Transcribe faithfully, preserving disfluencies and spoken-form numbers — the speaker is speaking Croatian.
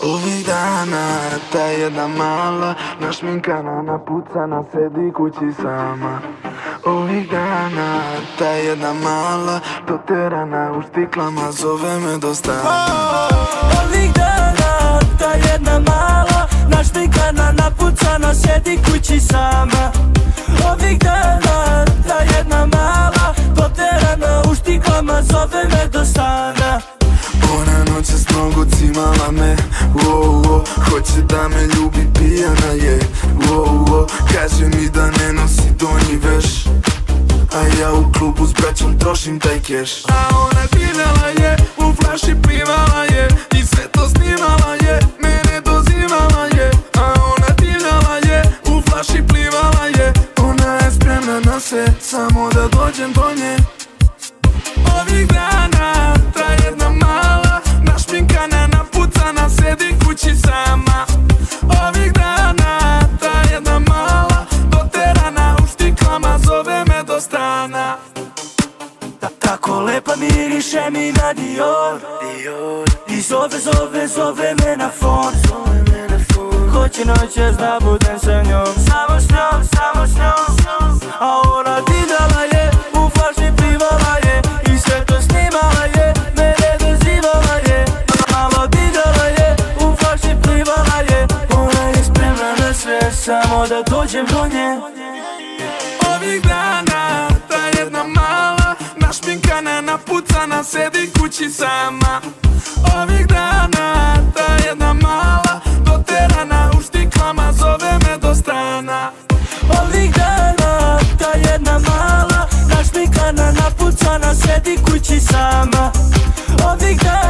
Ovih dana ta jedna mala našminkana, napucana, sedi kući sama. Ovih dana ta jedna mala doterana, u štiklama, zove me do stana. Ovih dana ta jedna mala našminkana, napucana, sedi kući sama. Ovih dana ta jedna mala doterana, u štiklama, zove me do stana. Ona noćas mnogo cimala me, wow, wow. Hoće da me ljubi, pijana je, wow, wow. Kaže mi da ne nosi donji veš, a ja u klubu s braćom trošim taj keš. A ona divljala je, u flaši plivala je, i sve to snimala je, mene dozivala je. A ona divljala je, u flaši plivala je, ona je spremna na sve, samo da dođem do nje. Ovih dana ta jedna mala našminkana, napucana, sedi kući sama. Ovih dana ta jedna mala doterana, u štiklama, zove me do stana. Tako lepa miriše mi na Dior, i zove, zove, zove me na fon. Hoće noćas da budem sa njom, samo s njom, samo s njom. A ona divljala je, u flaši plivala je, i sve to snimala je, mene dozivala je. Malo divljala je, u flaši plivala je, ona je spremna na sve, samo da dođem do nje. Ovih dana ta jedna mala našminkana, napucana, sedi kući sama. Ovih dana ta jedna mala doterana, u štiklama, zove me do stana. Ovih dana ta jedna mala našminkana, napucana, sedi kući sama. Ovih dana